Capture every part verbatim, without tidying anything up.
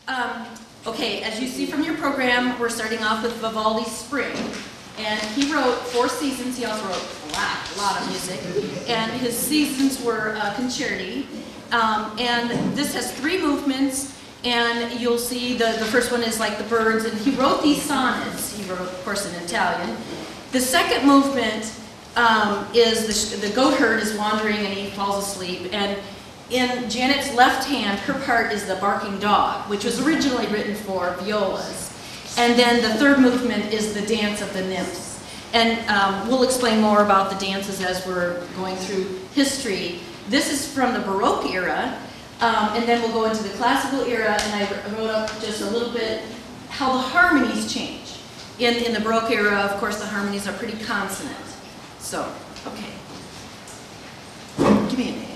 Um, okay, as you see from your program, we're starting off with Vivaldi's Spring. And he wrote four seasons. He also wrote a lot, a lot of music. And his seasons were uh, concerti. Um, and this has three movements. And you'll see the, the first one is like the birds. And he wrote these sonnets. He wrote, of course, in Italian. The second movement um, is the, the goat herd is wandering and he falls asleep. And in Janet's left hand, her part is the barking dog, which was originally written for violas. And then the third movement is the dance of the nymphs. And um, we'll explain more about the dances as we're going through history. This is from the Baroque era, um, and then we'll go into the classical era, and I wrote up just a little bit how the harmonies change. In, in the Baroque era, of course, the harmonies are pretty consonant. So, okay. Give me a name.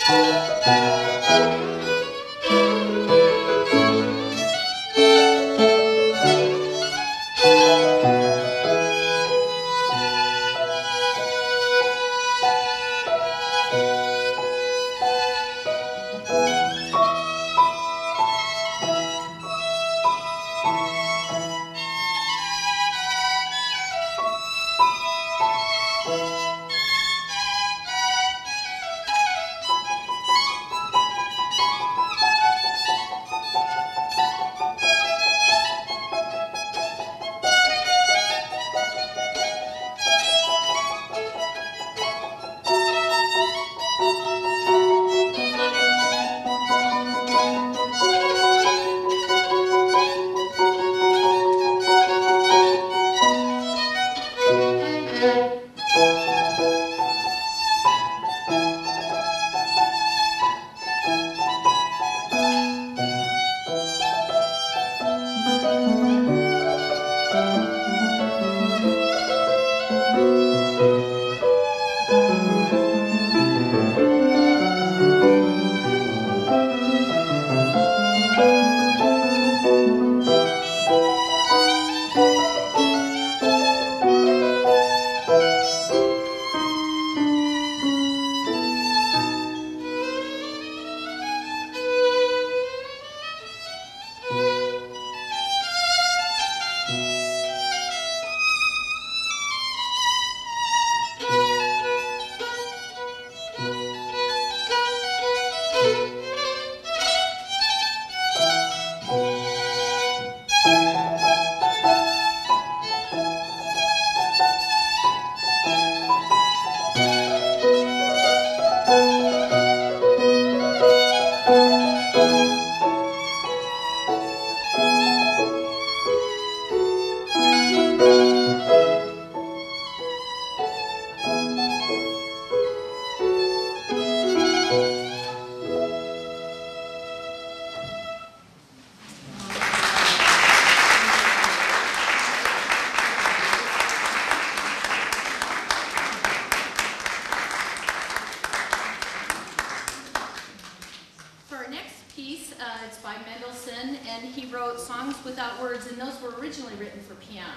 Without Words, and those were originally written for piano.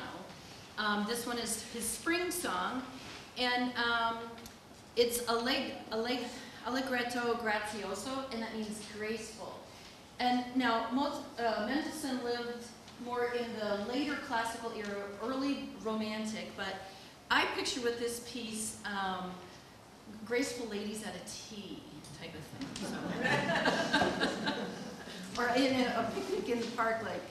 Um, this one is his spring song, and um, it's alleg alleg allegretto grazioso, and that means graceful. And now, most, uh, Mendelssohn lived more in the later classical era, early romantic, but I picture with this piece um, graceful ladies at a tea type of thing. So. Or in a, a picnic in the park, like.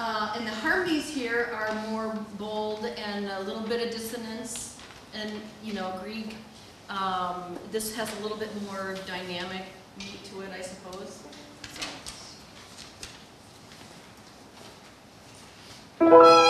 Uh, and the harmonies here are more bold and a little bit of dissonance and, you know, Grieg. Um, this has a little bit more dynamic meat to it, I suppose. So.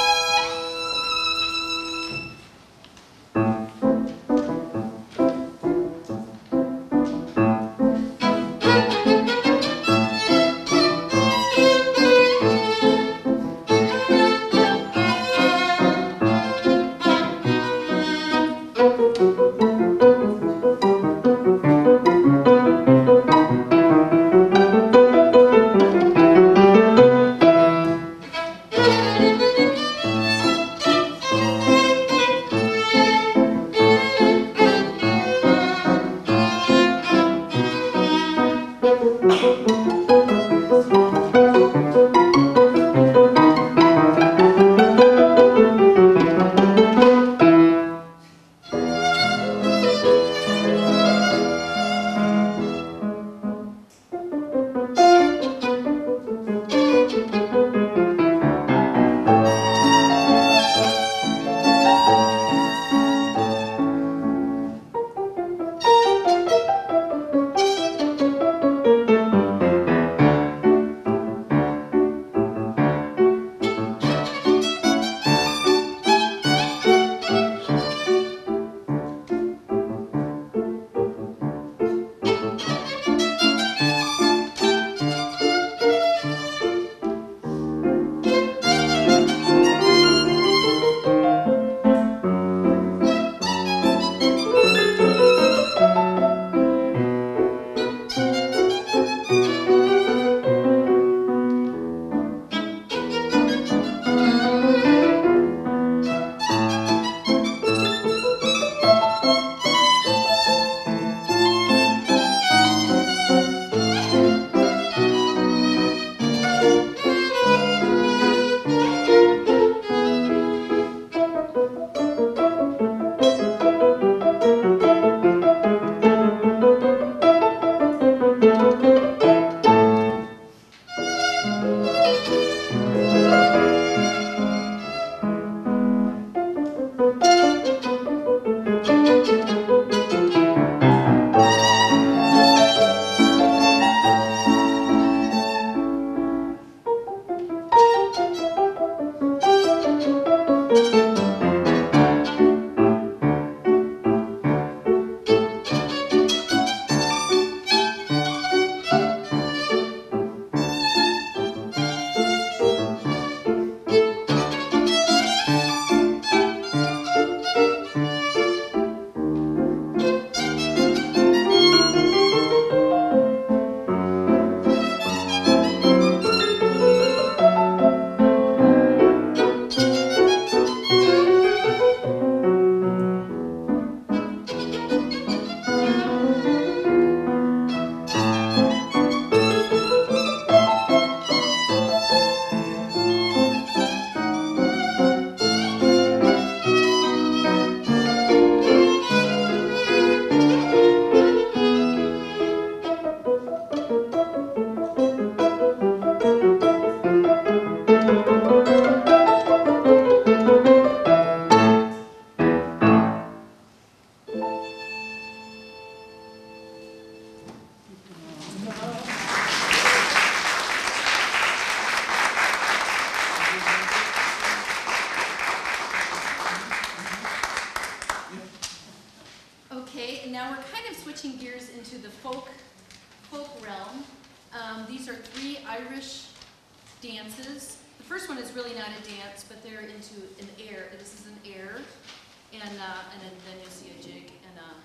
Now we're kind of switching gears into the folk, folk realm. Um, these are three Irish dances. The first one is really not a dance, but they're into an air. This is an air, and uh, and then, then you'll see a jig and a,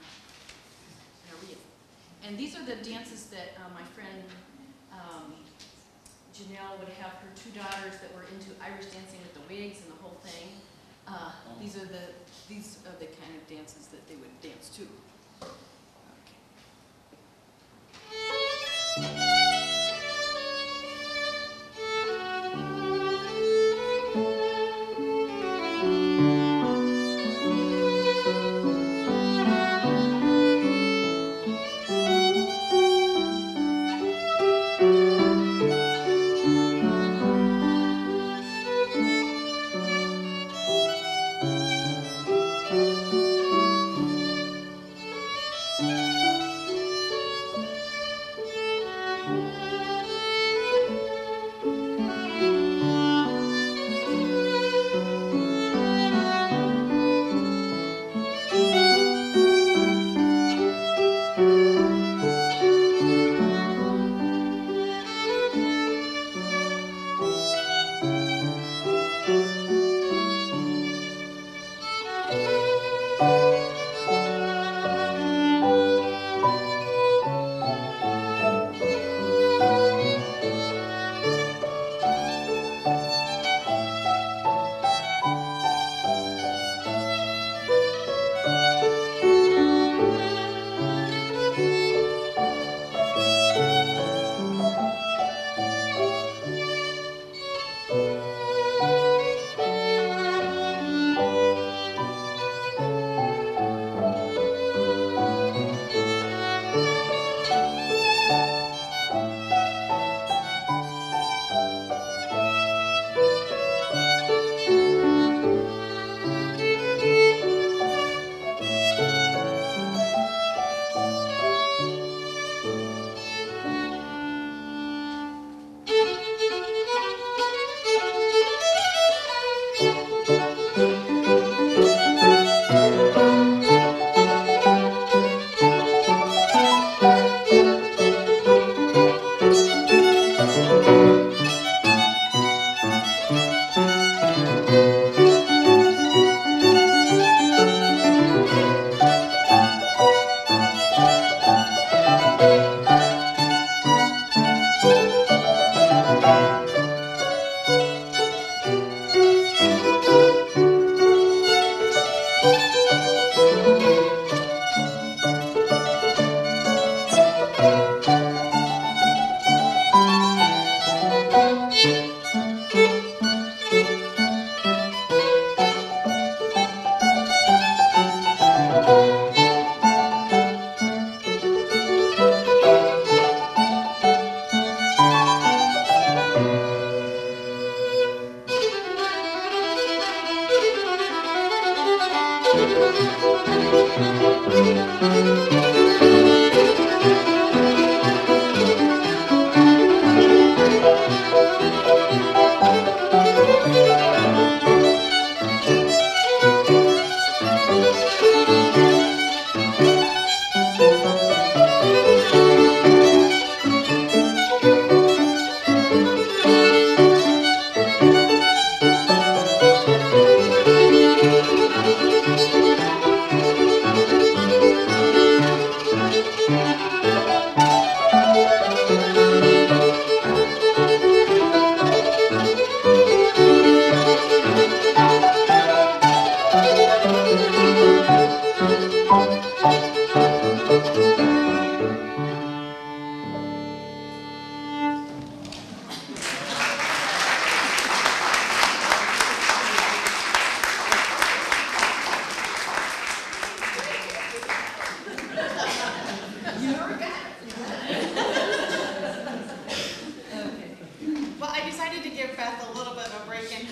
and a reel. And these are the dances that uh, my friend um, Janelle would have her two daughters that were into Irish dancing with the wigs and the whole thing. Uh, these are the these are the kind of dances that they would dance to.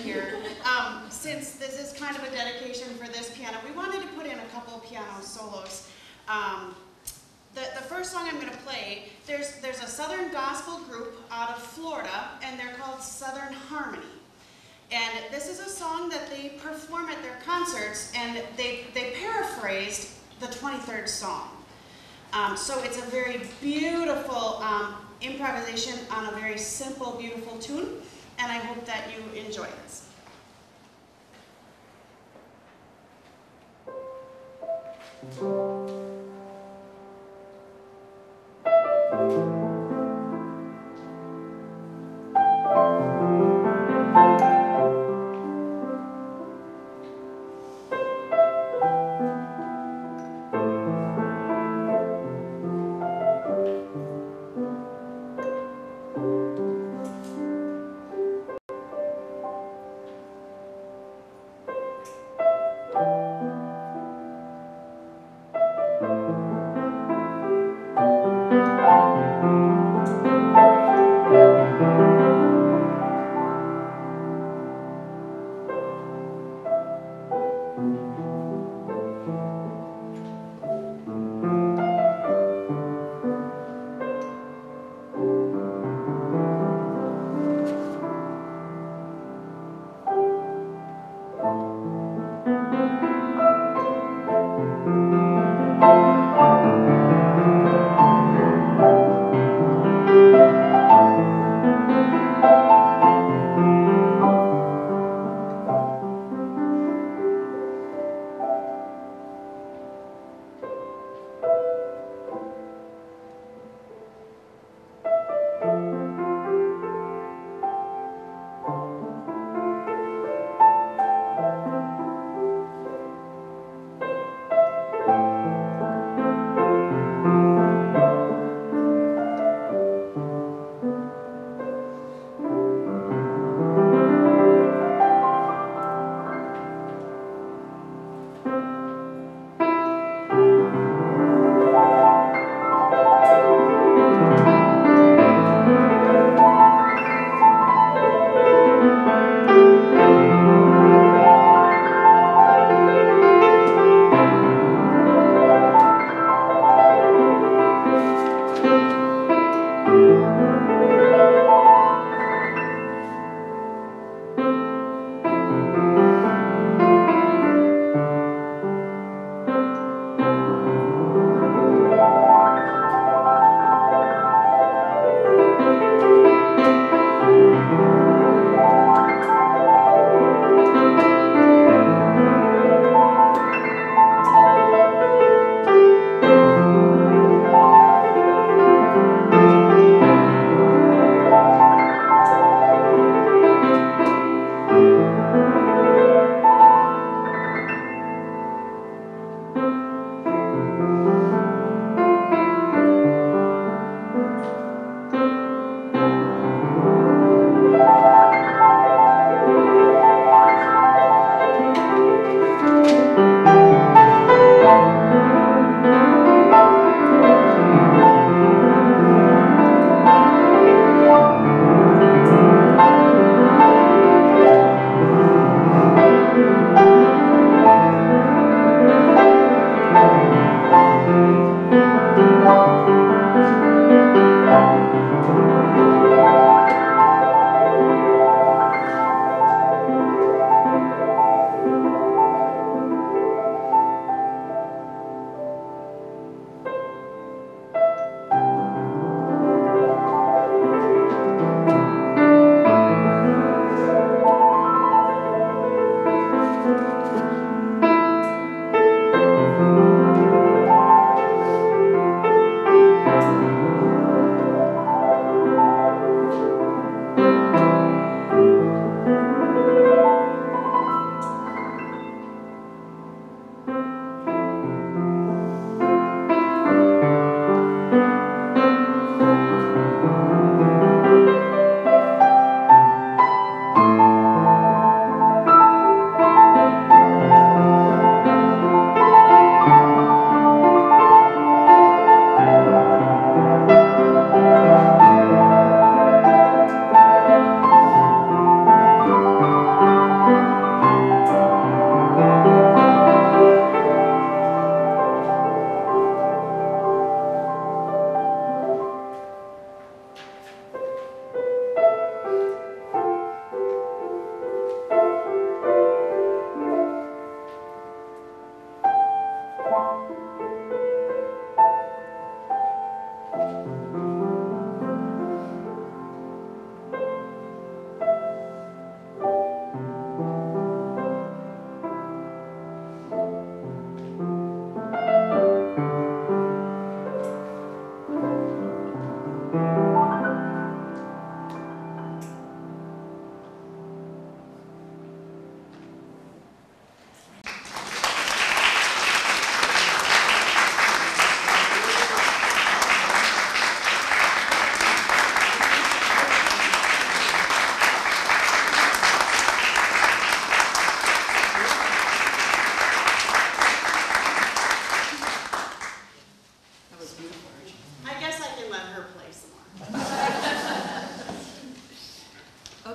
here. Um, since this is kind of a dedication for this piano, we wanted to put in a couple piano solos. Um, the, the first song I'm going to play, there's, there's a Southern gospel group out of Florida, and they're called Southern Harmony. And this is a song that they perform at their concerts, and they, they paraphrased the twenty-third song. Um, so it's a very beautiful um, improvisation on a very simple, beautiful tune, and I hope that you enjoy this.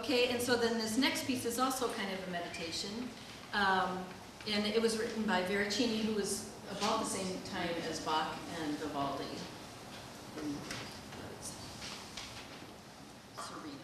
Okay, and so then this next piece is also kind of a meditation. Um, and it was written by Veracini, who was about the same time as Bach and Vivaldi. And, Sereno.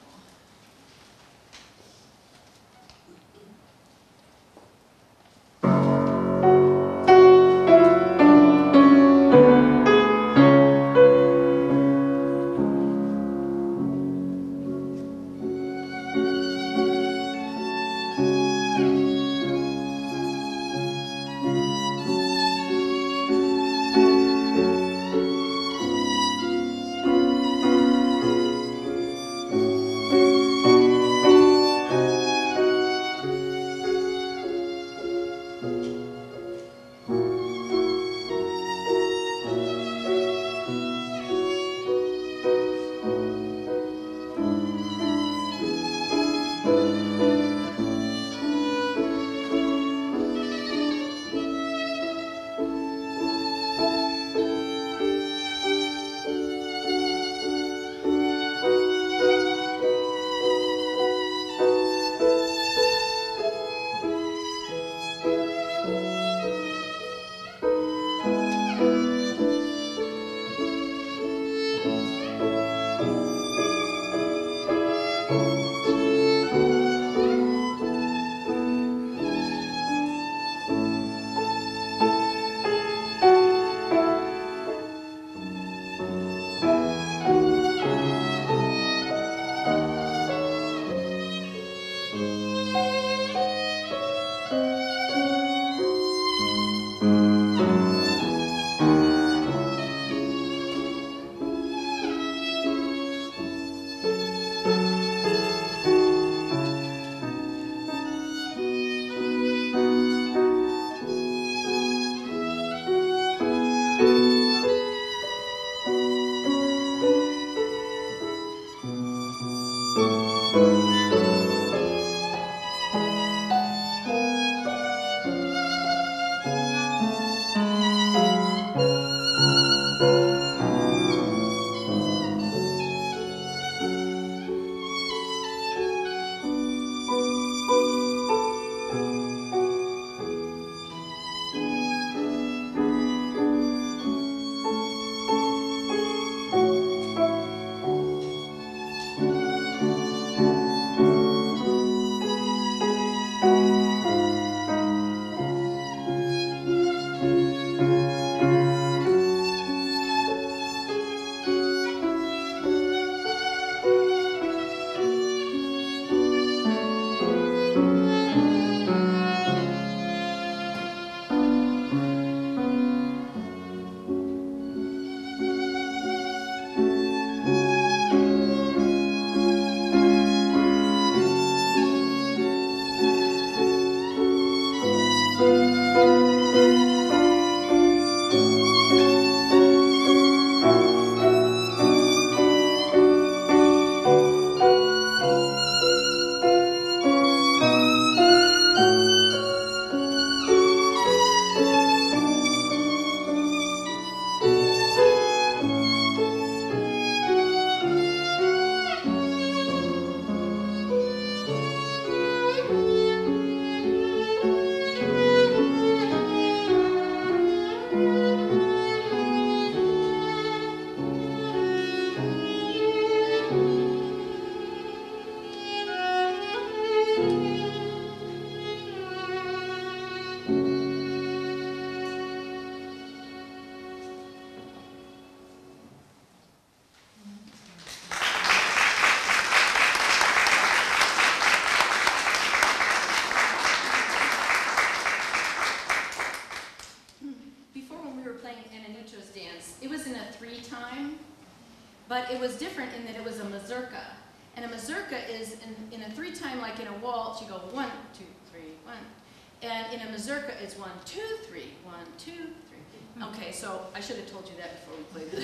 But it was different in that it was a mazurka. And a mazurka is, in, in a three-time, like in a waltz, you go one, two, three, one. And in a mazurka, it's one, two, three, one, two, three. Okay, so I should have told you that before we played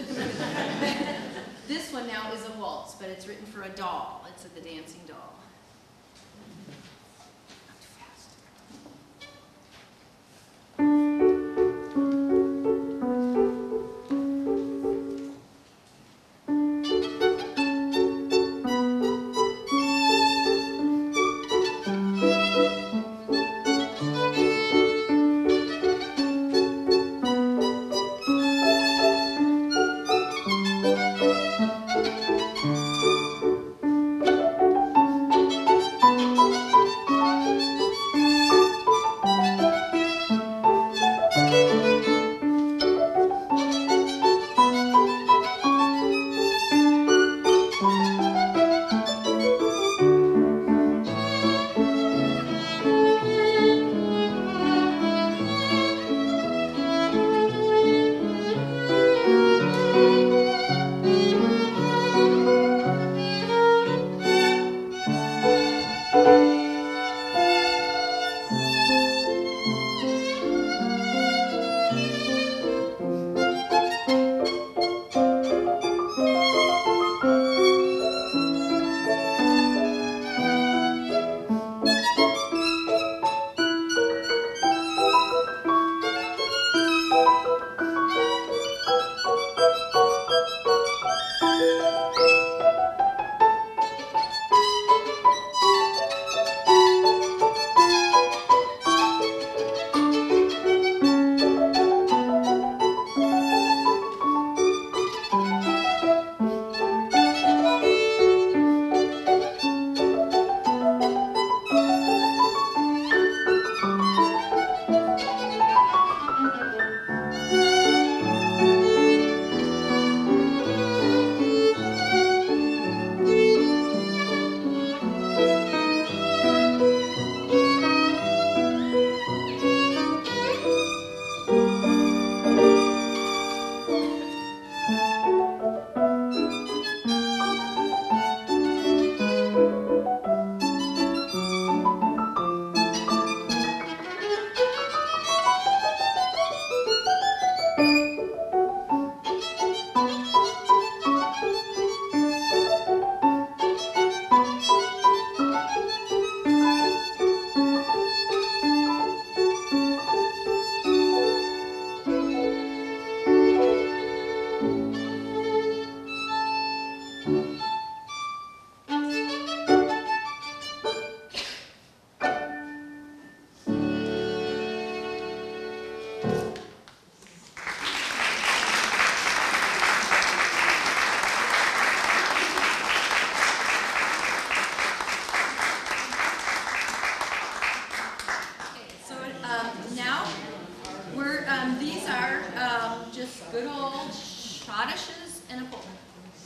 it. This one now is a waltz, but it's written for a doll. It's the dancing doll. Not too fast. schottisches and a polka.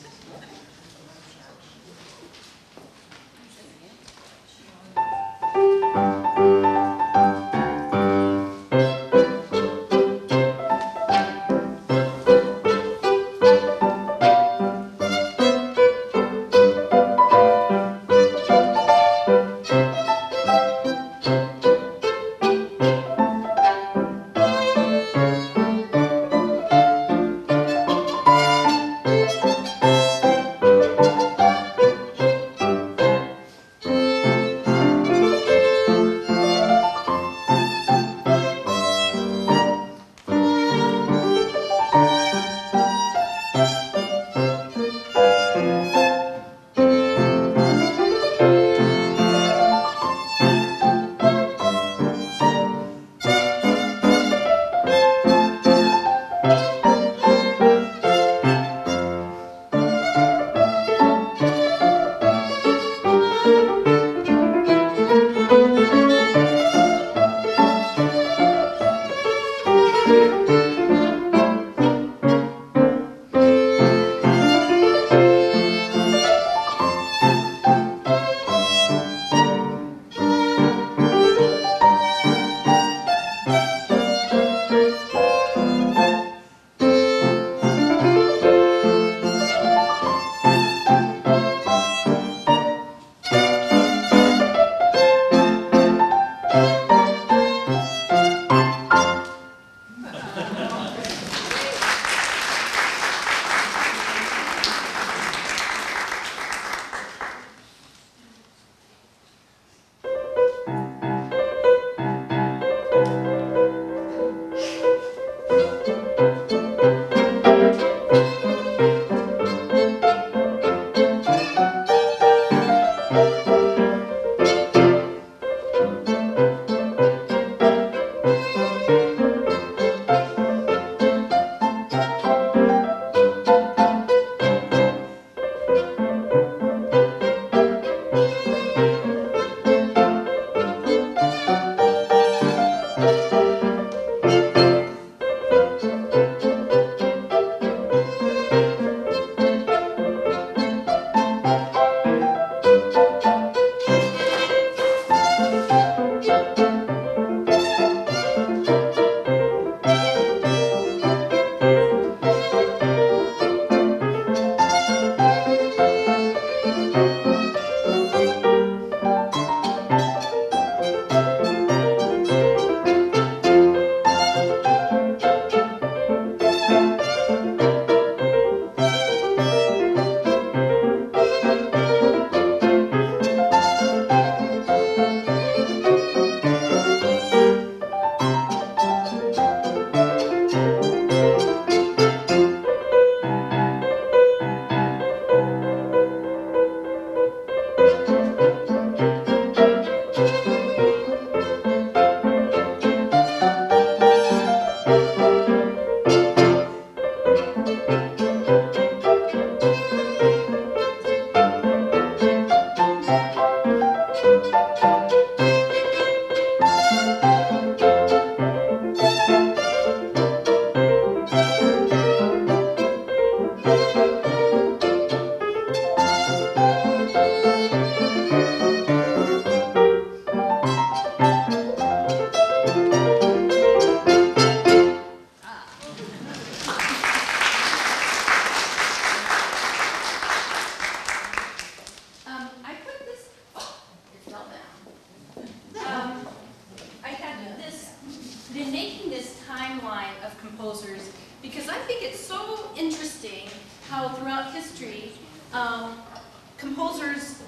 because I think it's so interesting how throughout history um, composers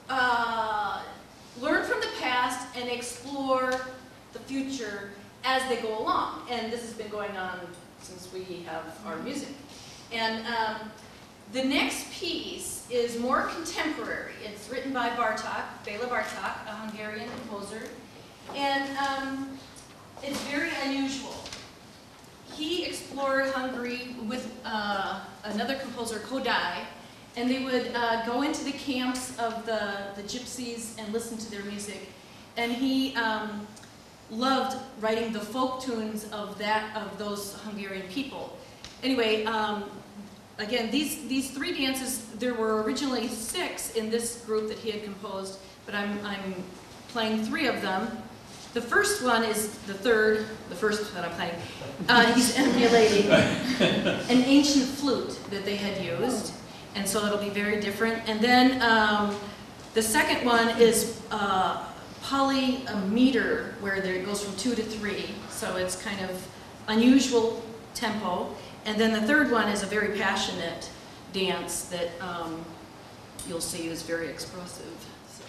uh, learn from the past and explore the future as they go along. And this has been going on since we have our music. And um, the next piece is more contemporary. It's written by Bartók, Béla Bartók, a Hungarian composer. And um, it's very unusual. He explored Hungary with uh, another composer, Kodály, and they would uh, go into the camps of the, the gypsies and listen to their music. And he um, loved writing the folk tunes of that of those Hungarian people. Anyway, um, again, these, these three dances, there were originally six in this group that he had composed, but I'm, I'm playing three of them. The first one is the third, the first that I'm playing. Uh, he's emulating an ancient flute that they had used, and so it'll be very different. And then um, the second one is uh, polymeter, where there, it goes from two to three, so it's kind of unusual tempo. And then the third one is a very passionate dance that um, you'll see is very expressive. So.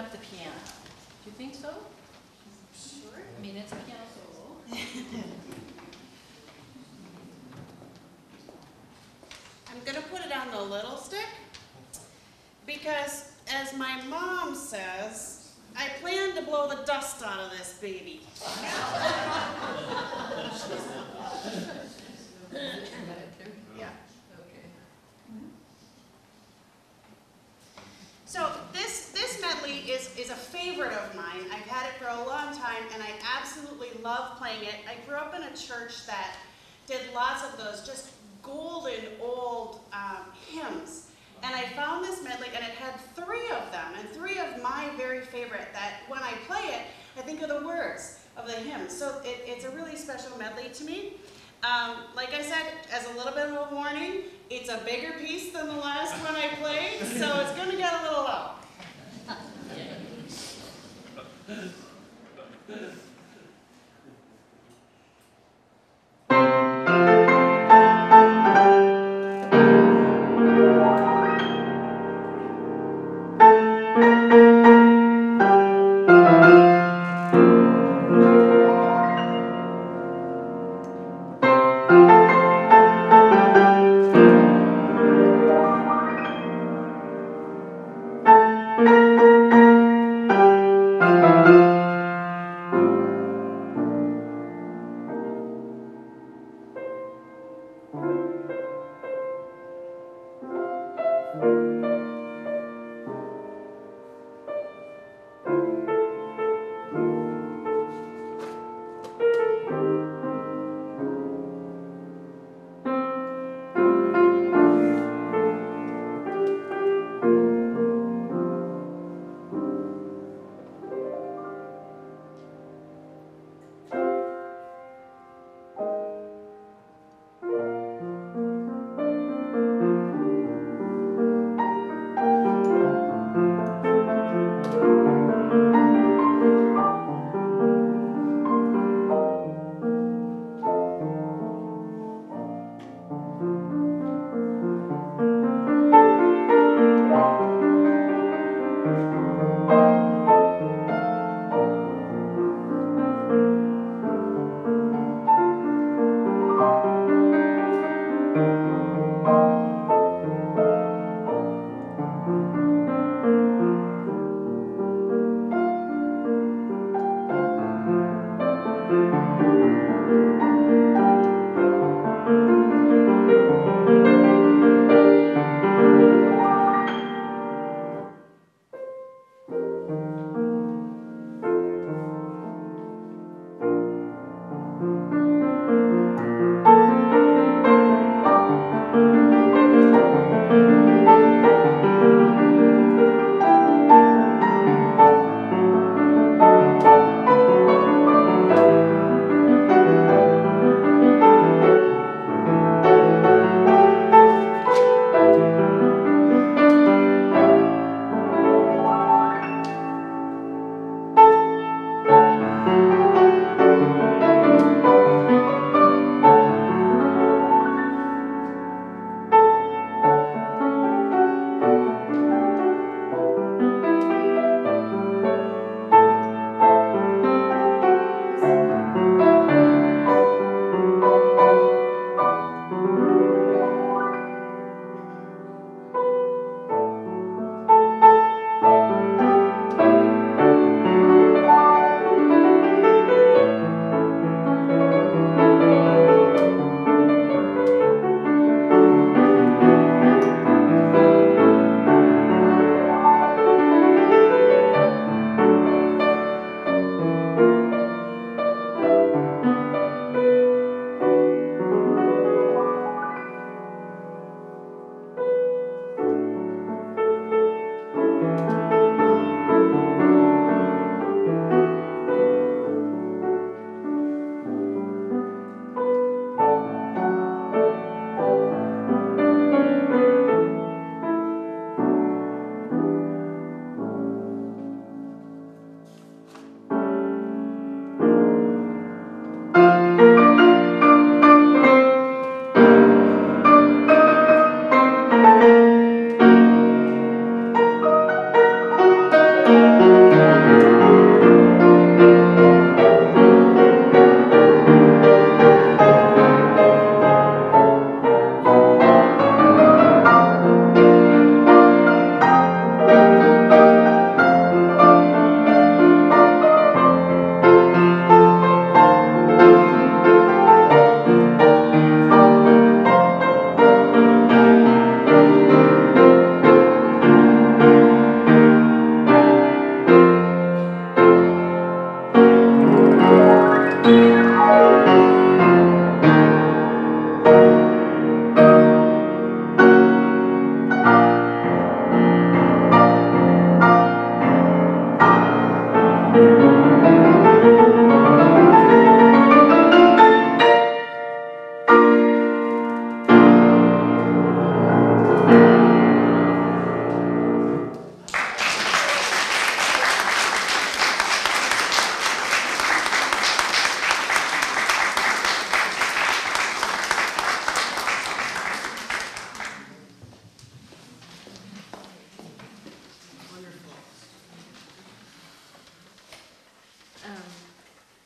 up the piano. Do you think so? Sure. I mean, it's a piano solo. I'm going to put it on the little stick because, as my mom says, I plan to blow the dust out of this baby. Yeah. Okay. So this, this medley is, is a favorite of mine. I've had it for a long time, and I absolutely love playing it. I grew up in a church that did lots of those just golden old um, hymns. And I found this medley, and it had three of them, and three of my very favorite that when I play it, I think of the words of the hymn. So it, it's a really special medley to me. Um, like I said, as a little bit of a warning, it's a bigger piece than the last one I played, so it's going to get a little loud.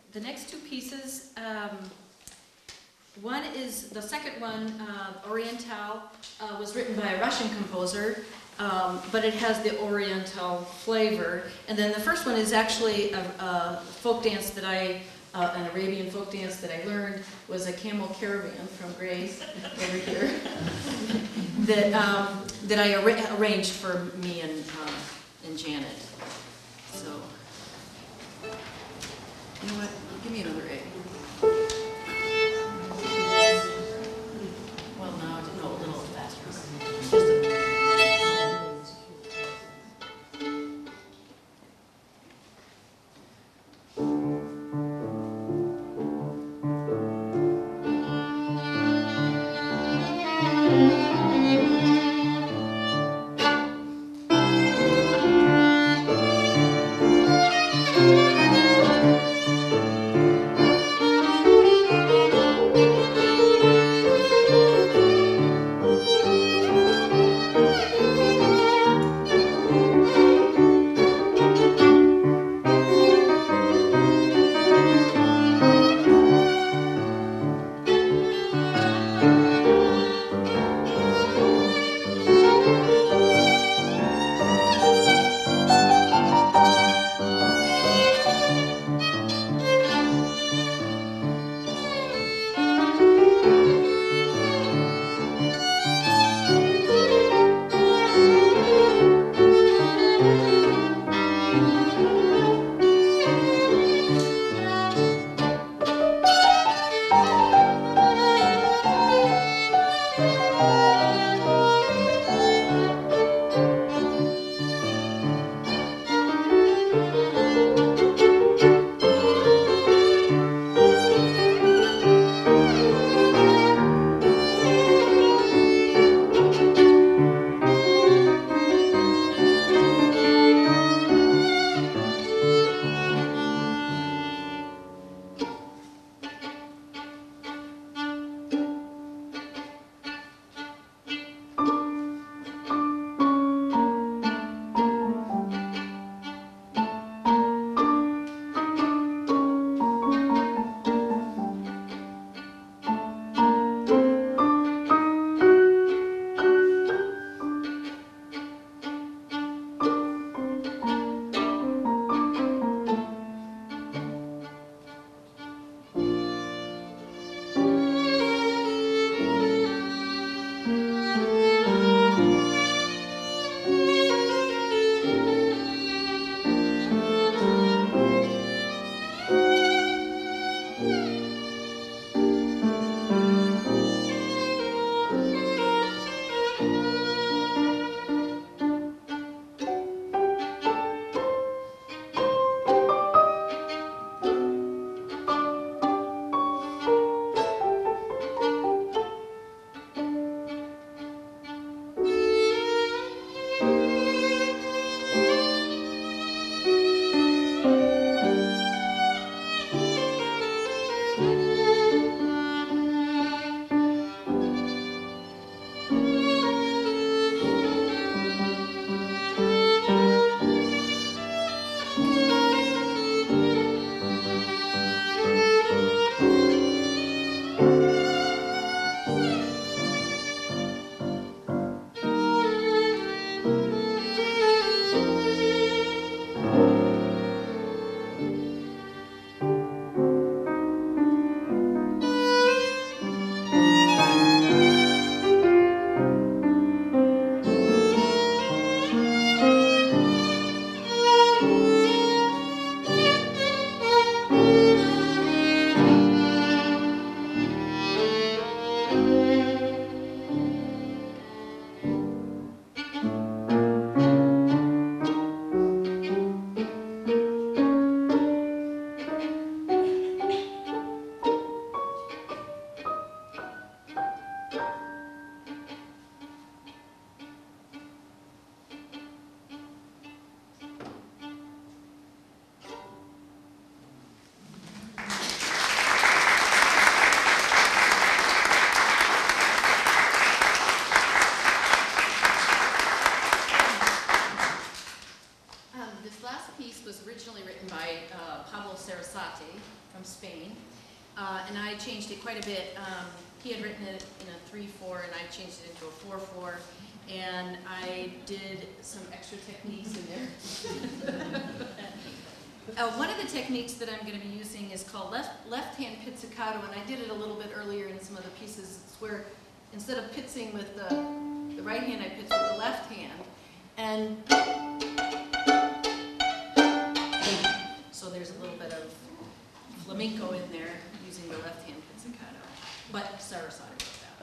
the next two pieces, um, one is, the second one, uh, Oriental, uh, was written by a Russian composer, um, but it has the Oriental flavor. And then the first one is actually a, a folk dance that I, uh, an Arabian folk dance that I learned, was a camel caravan from Grace over here, that, um, that I ar arranged for me and, uh, and Janet. So, you know what, give me another A. Well, no, I didn't go a little faster. Just a from Spain. Uh, and I changed it quite a bit. Um, he had written it in a three four, and I changed it into a four four. And I did some extra techniques in there. uh, one of the techniques that I'm going to be using is called left, left-hand pizzicato, and I did it a little bit earlier in some other pieces. It's where instead of pizzing with the, the right hand, I pizz with the left hand. And so there's a little bit of flamenco in there using the left-hand pizzicato. But Sarasate wrote that.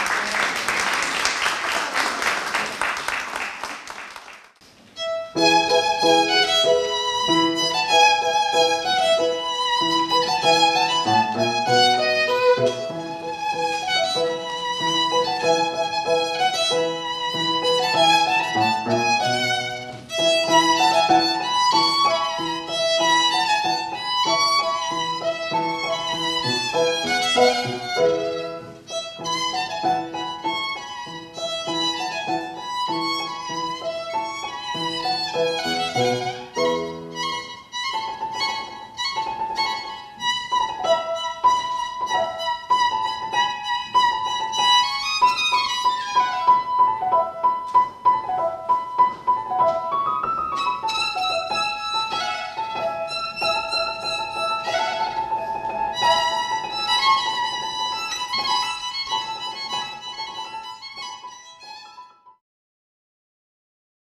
Thank you.